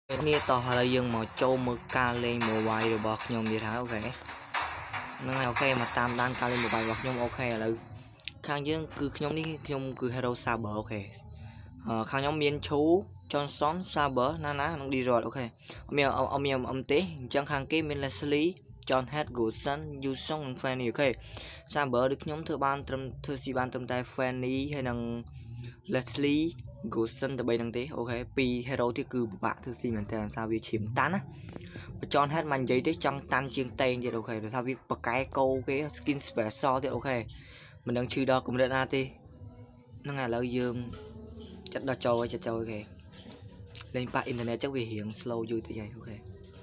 Nia tỏ là dương màu châu mơ ca lên mùa bài rồi bọt nhom gì thả ok nó ngày ok mà tam đang ca lên một bài bọt nhom ok là khang dương cứ nhom đi nhom cứ hero xa bờ ok khang nhóm miên chú Johnson xa bờ na ná nó đi rồi ok ông tế chẳng khang kia mình là xử lý John Head Goodson Yusong Fanny ok xa bờ được nhóm thứ si ban tâm tay Fanny hay năng Leslie Goodson từ bên đăng tế ok pi hero thì cứ bạn thứ gì mình làm sao việc chiếm tán á John Head mạnh giấy tới trong tan chiên tên thì ok rồi sao việc bật cái câu cái skin special thì ok mình đang chơi đó cũng được ra thì nó ngày lợi dương chắc đã trôi ok lên pa internet chắc vì hiện slow vui thì vậy ok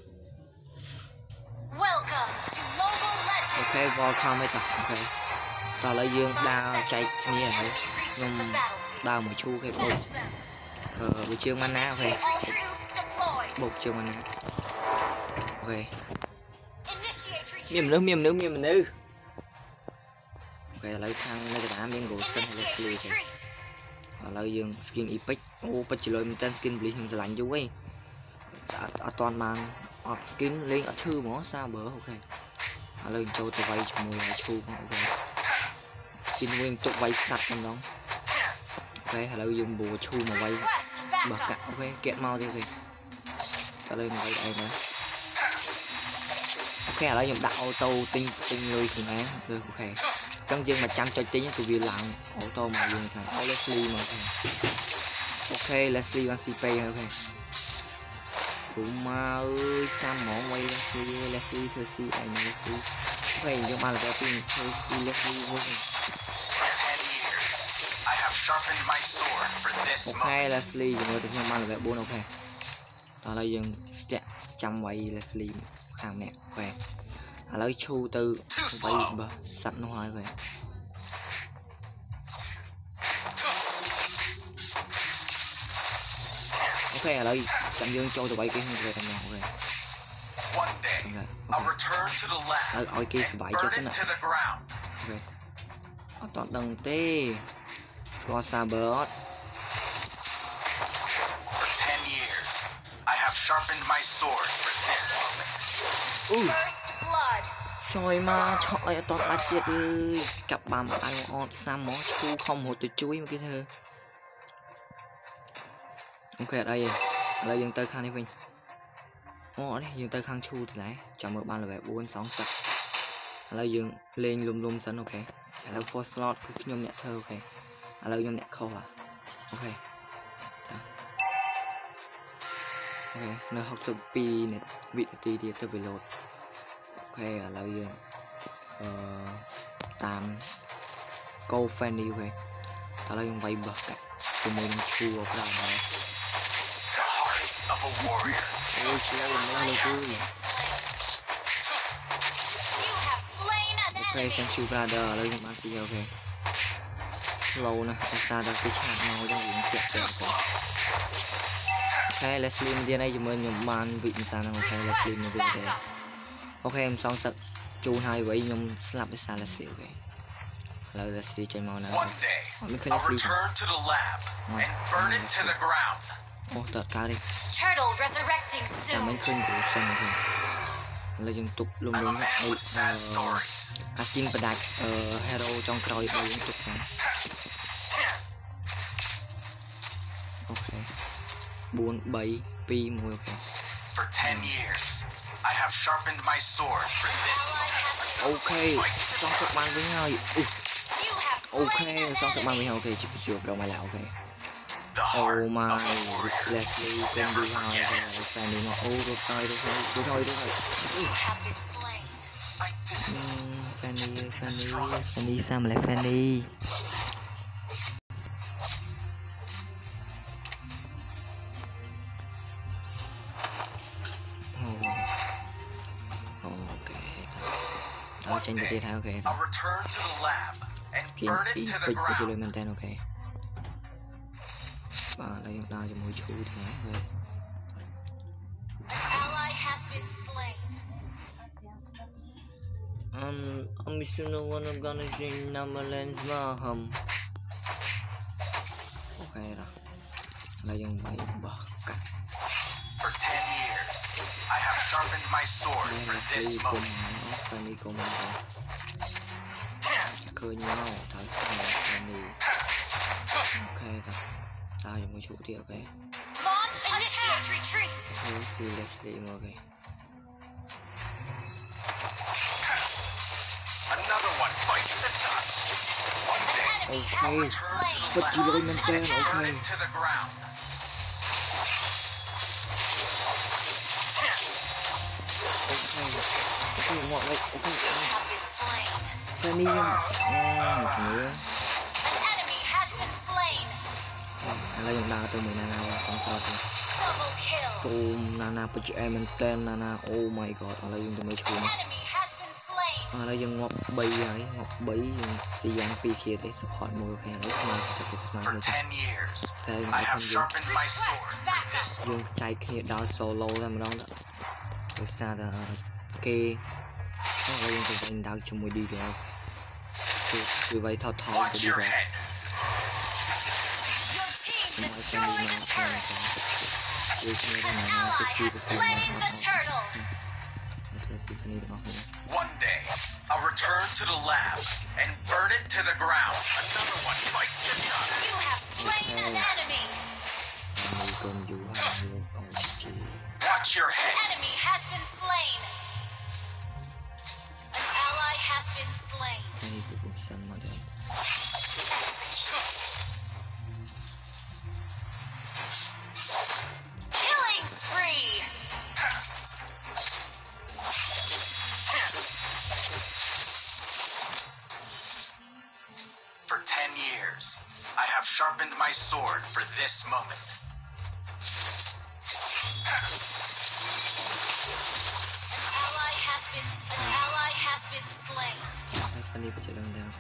ok welcome mấy tập ok ta lợi dương đào chạy như vậy nhưng đào một chu cái bột buổi trưa mana ok bột trưa mana ok miếng nước ok lấy thang lấy cái đá miếng gỗ xanh hay là ok lợi dương skin epic bắt chỉ lôi mình tên skin bli hình lạnh chú ấy toàn màn skin lên ở thư mỏ xa bờ ok lợi cho tụi vay cho mùi chu ok skin nguyên tụi vay sạch trong đó ok lợi dùng bùa chu mà vay bật cạn ok kiện mau đi ok ta lên vay đây nữa ok lợi dùng đặt auto tinh lôi thường án được ok trong dương mà chăm cho tính từ vì lặng auto mà dùng thằng Leslie mà ok Leslie van CP ok cũng mà ơi sam mỏ quay Leslie thưa si anh Leslie ok nhưng mà là cái tin thưa si Leslie vô ok Leslie dùng được nhưng mà là cái 4 ok đó là dừng chăm quay Leslie hàng nè ok lấy chu từ bay bờ sạch nó hoài rồi ok lấy chạm dương cho tụi bay cái về tầm nào rồi ôi kia phải cho thế nào ok toàn đằng tê qua xa bớt trời mà trời toàn ba chết ơi cặp bà mà ăn sam mó chu không một từ chuối mà cái thơ ok ở đây dừng tới khang đi mình đấy dừng tới khang chu thì đấy chọn một ban là về 4 6 sạch ở đây dừng lên lum sân ok là for slot cứ nhôm nhẹ thơ ok ở đây nhôm nhẹ khâu à ok ok nơi học tập pi này bị tí thì tôi bị lột ok ở đây dừng tam câu Fanny ok đó là dùng vay bật cả của mình chua vào đó ôi slow nó lên cứ ok sang chu ra đờ lấy dùng Asia ok slow nè xa ra cái chạm màu trong những chuyện ok Leslie mình đi đây chúng mình dùng màn vị sao nào ok Leslie mình đi đây ok em xong sợ chu hai vậy nhưng slap với xa Leslie ok là Leslie chơi màu nào mình khơi Leslie tợt cao đi mình khơi của sân rồi là dùng tục luôn Asin và đặt hero trong còi bay liên tục ok 4 7 pi mùi ok ok xong thật mang với nhau ok xong thật mang với nhau ok chỉ chụp đâu mà là ok oh my Leslie can do how Fanny mà rồi thôi Fanny sao mà lại Fanny tranh được thay ok skin epic của chơi lên maintain ok và lấy được đao cho mỗi chú thì ok I'm still no one I'm gonna sing number lens mà hầm ok rồi lấy dùng vậy bật cắt sharpened my sword for this moment. ไปนี่ก็มาเคยnhauถ่ายไปนี่โอเคครับตายยังไม่ชุบที่โอเค Launch initiate retreat. ฟีเลสลีมโอเค Another one bites the dust. One An day, enemy Okay. has been return slain. to the But you lab don't maintain, and burn okay. it to the ground. Okay, what like okay. You have been slain. แค่นี้ยังถือ An enemy has been slain. อะไรอย่างดาวตัวเหมือนนานาสองตัว Double kill. ตูมนานาปัจจัยมันเต้นนานาโอ้ my god อะไรยังตัวไม่ชู An นะ enemy has been slain. อะไรยังงบใบใหญ่งบใบยังสียังปีเคได้ support มือโอเคแล้วสมาร์ทจะติดสมาร์ท For เลย 10 years, แต่ยัง I have ทำยัง sharpened my sword Request for backup. this ยังใจគ្នាដល់ solo តែម្ដងដល់ដោយសារតែគេហើយយើងទៅវិញដល់ជាមួយ D ទៅគឺវាយថតថតទៅ Watch D your ទៅ head. Your team destroyed a turret. គឺគ្នាទៅ An ណា ally គឺ has slain the turtle. ធ្វើស៊ីគ្នាទាំងអស់គ្នា One day, I'll return to the lab and burn it to the ground. Another one bites the dust. You have slain an enemy. ហើយកុំយូរហើយលោកអូជី Watch your An head. enemy has been slain. An ally has been slain. នេះគឺគុំសិនមកដែរ Killing spree. For 10 years, I have sharpened my sword for this moment. An ally has been slain. ហើយខាងនេះបញ្ជាឡើងដែរ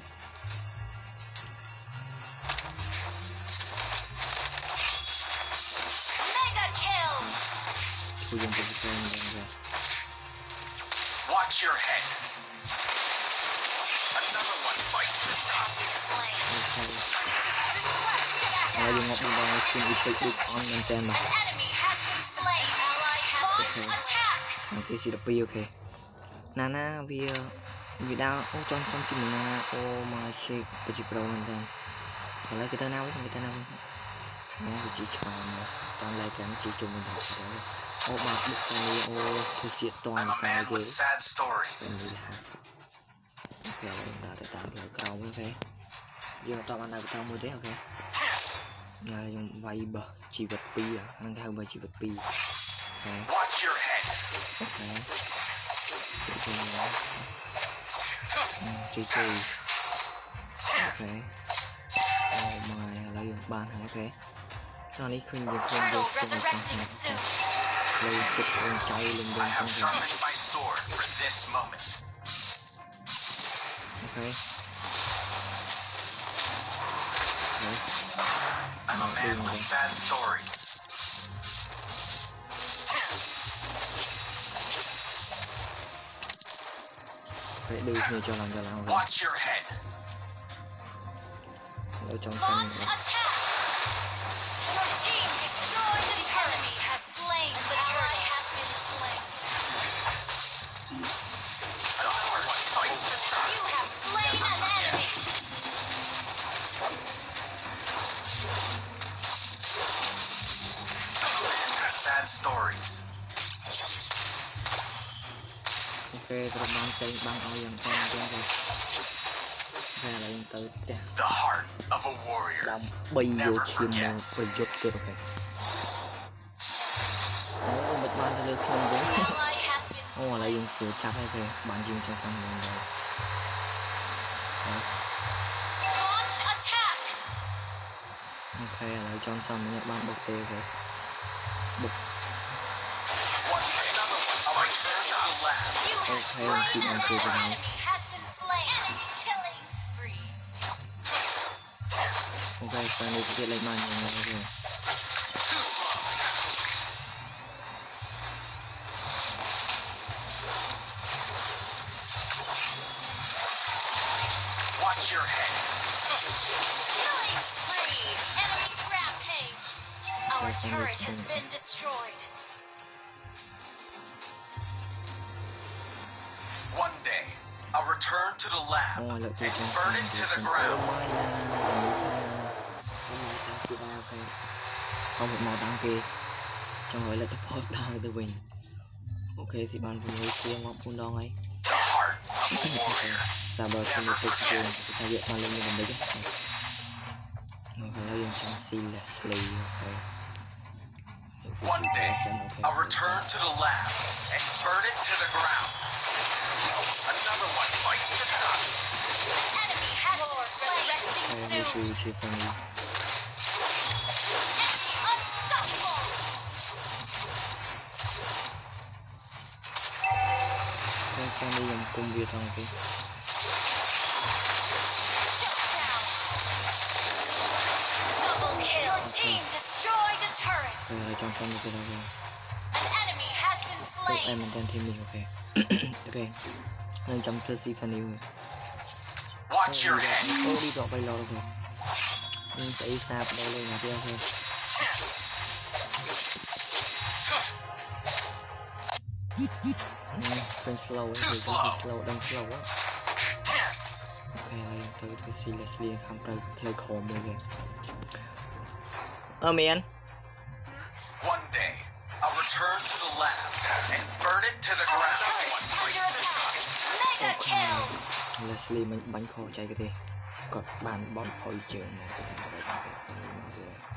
Mega kill. ជួយយើងទៅទៅដែរ Watch your head. Another one bites the dust. Slain. ហើយយើងមកដល់ស្គីនអ៊ីពិកដូចអនមែនតើមក An enemy has been slain. Ally has launched attack. ខាងគេស៊ី12អូខេណាណាវាដើរអូចង់ជាមួយណាអូមកឆេកទៅជាប្រូមែនតើឥឡូវគេទៅណាវិញមកវាជីឆ្មាមកតាមឡៃកាំជីជុំវិញទៅអូបាក់បុកខាងនេះអូគឺសៀតត I'm ន a សាយ man គេ with sad stories. នេះអូខេដល់ទៅតាមផ្លូវក្រោមអូខេយើងតបានដល់បន្តមួយទេអូខេណាយើងវាយបជីវិត2ហ្នឹងគេហៅបើជីវិត2អូខេ Watch your head. អូខេជួយអូខេអូម៉ាយឥឡូវយើងបានហើយអូខេដល់នេះឃើញយើងឃើញយើង Turtle resurrecting soon. លើទឹកអូនចៅលំដ I ង have sharpened my sword for this moment. អូខេ I'm a man with sad stories. ពេលដូចគ្នាចូលឡើងអូខេ Watch your head. លើចង់ Launch attack. Your team destroyed the turret. Enemy has slain the turret. Has been slain. Another one bites the dust. You have slain an enemy. Sad stories. អូខេត្រូវបានចេញបាំងឲ្យយ៉ាងតែចឹងទៅតែឥឡូវយើងទៅផ្ទះ The heart of a warrior. ដើម្បីយកឈាមមកប្រយុទ្ធទៀតអូខេអូមិនបានទៅលើខ្ញុំវិញ Ally has been អូឥឡូវយើងសួរចាប់ហើយគេបានយើងចង់សំឡេងដែរ launch attack. អូខេឥឡូវចង់សំឡេងបានបុកទេគេបុក Another one bites the dust. You have Okay, slain keep on an moving on. enemy. Has been slain. Enemy killing spree. អូខេតែនេះទៀតលេខបានយ៉ាងណាគេ Too slow. Watch your head. Killing spree. Enemy rampage. Our turret has been destroyed. to the lab អូលើក and ទី burn it to the ground. không một màu đăng ký cho hỏi là support đào từ mình ok thì bạn cùng với kia ngọc phun đong ấy The heart of a warrior. ra bờ không được thực hiện ta dựa mà lên như mình đấy chứ nó phải lấy trong xì là slay ok One day, I'll return to the lab and burn it to the ground. Another one bites the dust. Enemy has been slain. Hey, Resurrecting soon. you for me. Unstoppable. Đây sang đi làm công việc rồi kì. Shut down. Double kill. Your team destroyed a turret. Đây trong sang đi cái đó rồi. An enemy has been Tốt em slain. mình tên team mình ok. Ok. Nên trong Thursday fan yêu rồi. Watch your head. Ô đi dọc bay lo rồi. Nhưng sẽ sạp đây lên là kia thôi. Phần slow ấy, thì slow đang slow á. Ok lên tới Thursday Leslie khám play khổ mùi kìa. Man. One day, I'll return to the lab and burn it to the ground. Under attack. Mega kill. Leslie mình bánh khô chạy cái gì còn bàn bóng phôi trường một cái cảnh của phần màu gì đây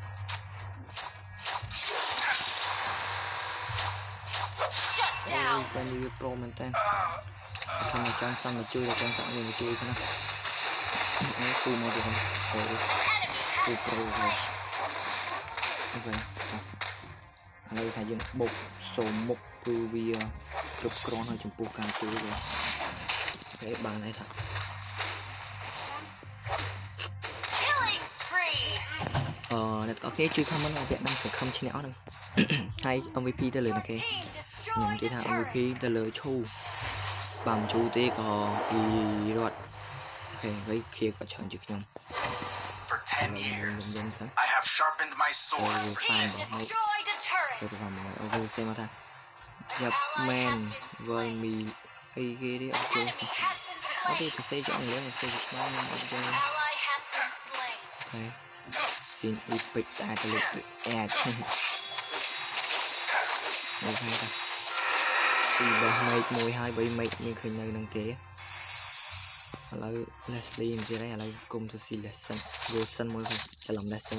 Shut down. cái như pro mình tên thằng này trang xanh mà chui là trang sẵn người chui thế nào nó chui một được không ôi Enemy has pro been rồi slain. ok ở đây thầy dùng bột số một từ vì chụp con hơi chụp ca chui rồi cái bàn này thật Killing spree. để có cái chui không nó Việt Nam sẽ không chi não đâu hay MVP tới lời Your này kì team những destroyed cái a thằng turret. MVP tới lời chu bằng chú tê có y ruột ok với kia có chọn chữ nhung For 10 years, dân sáng I have sharpened my sword Ôi, for sai this. rồi. Destroyed a tôi turret. vào một ok xem mà ta nhập men với mì ấy ghê đi ok Enemy has been có thể slain. xây chọn nữa là xây dựng bao nhiêu ok Ally has been slain. ok xin epic ta cái lực e chứ ok ta thì bờ mây mùi hai bị mây nhưng khi nơi năng kế là Leslie như thế này là cùng tôi xin lesson vô sân mới không sẽ làm lesson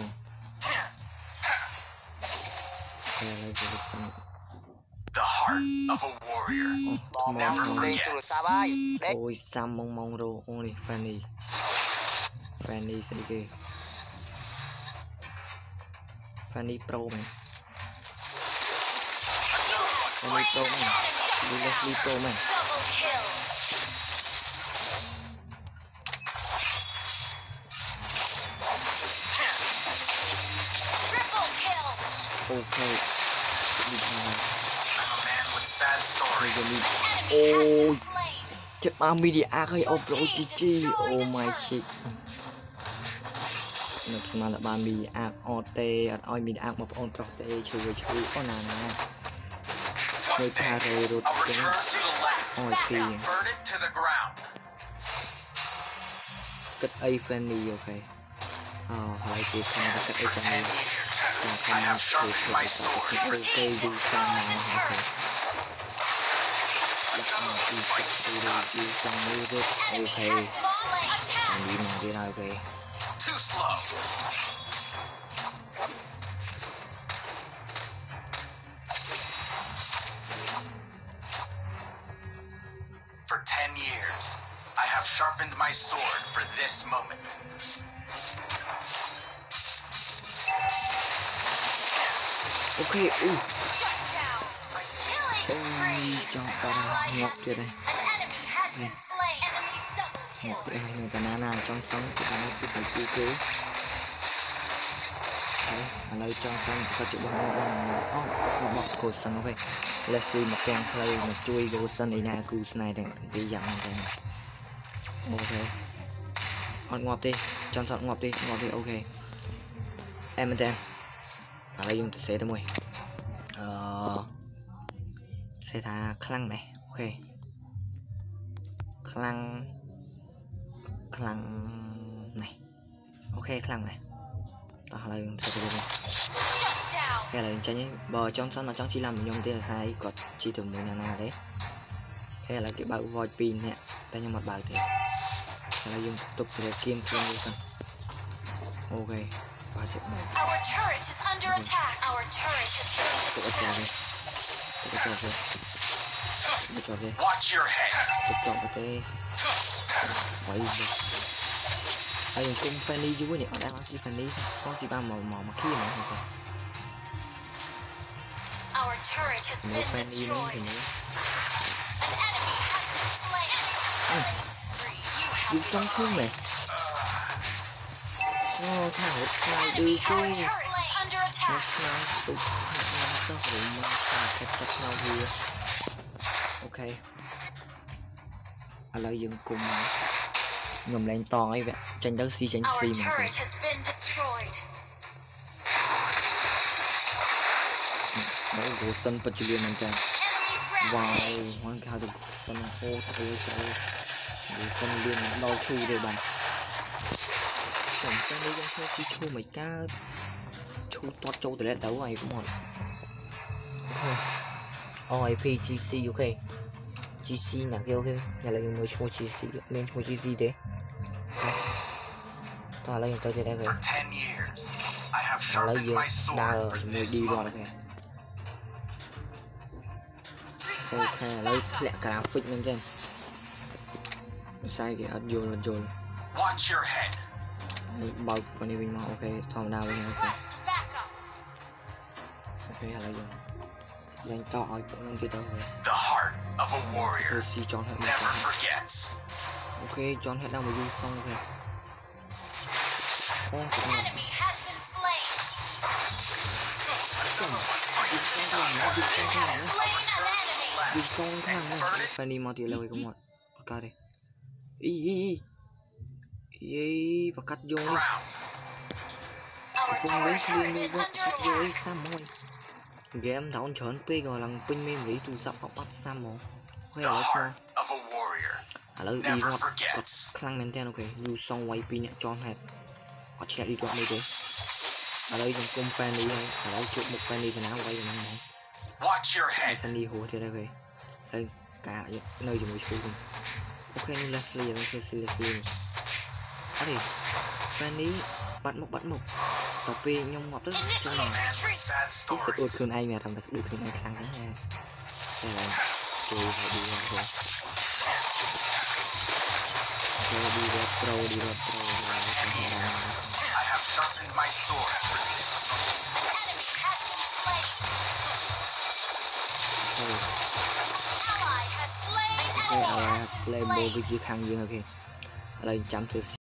đây là vô sân The heart of a warrior. Never forget. ôi Sam mong mong rồi ôi Fanny sẽ ghê Fanny pro man Fanny pro man Leslie pro man Double kill. Triple kill. ok đi thằng này I'm a man with sad stories. đi Enemy has ôi been slain. chết ba media hay ô bro chi oh my shit nó mà là ba media OT oi media một on pro te chui có nà nè One người day, tha rồi rồi I'll return to the lab oi kì and burn it to the ground. cất A friendly ok hỏi chị không có cất A For 10 friendly years, I have sharpened my sword for ok Team đi sang destroyed nào a ok turret. đi sang như thế Enemy ok has been slain. Attack. đi mà đi nào ok Too slow. For 10 years, I have sharpened my sword for this moment. ok Shut down. Killing spree. cho An ta ally ngọc has chưa been, đây an enemy has been slain. Enemy double một kill. cái người banana trong sống của ta nó phải cứu cứu đấy ở đây trong sống có chịu bao nhiêu một bọc cột sân ok Leslie một càng play một chui vô sân ấy nè cứu này đang đi dặn này ok ngọt đi trong sống ngọt đi ok em tên ở đây dùng sẽ tới mùi sẽ thả khăn này ok khăn này ok khăn này ta là Shut down. cái là tranh ấy bờ trong sân là trong chỉ làm nhung thế là sai còn chỉ từ 10 nana đấy cái là cái bao void pin nè ta nhưng mà bao thì là dùng tục để kiên kiên đi sân ok 3 triệu này Our turret is under attack. Our turret has been tục cho destroyed. đi tục cho đi Watch your head. tục chọn cái quay đi ai dùng cung Fanny chứ nhỉ ở đây con si Fanny con si ba màu mà khi mà ok Our turret has mua been Fanny nữa destroyed. thì nữa An enemy has been slain. You have dùng xong xuống này thằng một hai đưa enemy. Our cái turret is under nó attack. sao tụt nó sao hổ mà cái chất nào vừa ok à lợi dụng cùng ngầm lên to ấy vậy tranh đấu si Our mà ok turret has been destroyed. đó của sân Petroleum mình trang Enemy wow rampage. hoàn cả được sân hô thôi để sân liên đo thu để bàn chẳng sân đây trong số si thu mấy cá thu toát châu từ lẽ đấu này cũng một RIP GC ok GC là cái ok nhà là những người chơi GC nên chơi GC đấy ta lấy tới đây rồi For 10 years, I have ta lấy sharpened dương my sword đa ở for người this đi rồi moment. ok lấy lẹ graphic lên trên sai cái vô Watch your head. bao con đi mình mà ok thòng đào lên ok Request backup. ok là dùng dành to ở cũng năng kia đâu rồi The heart of a tôi warrior si chọn hết mình never chọn forgets. ok chọn hết đâu mà du xong ok cũng Enemy has been slain. Slain an enemy. du xong thang này phải đi mau tiền lời không mọi ok đây ý và cắt vô Ground. Our con lấy turret liên is vô under cắt vô attack. sao mồi game đảo chớn p rồi lần pin mềm lý tu sắp học bắt sao mồi The hay là heart of a warrior hả đi never ngọt forgets. khăn men ten ok du xong quay pin nhẹ tròn hạt họ chỉ đi đoạn đây đấy ở đây dùng công fan đi hay ở đây chụp một fan đi thì nào quay cho nó Watch your head. fan đi hồ thì đây về đây cả nơi dùng một chú ok như Leslie ok Leslie ở đây fan đi bắt một tập p nhông ngọt rất chân nào Initiate Sad retreat. cái sự được stories. thường ai mà thằng đặc được thường ai khăn thế này đây là tôi phải đi ra rồi tôi đi ra pro I have sharpened my sword. Enemy has been slain. Ally has slain cái enemy. ally play ball với chiếc khăn dương ok ở đây chăm thử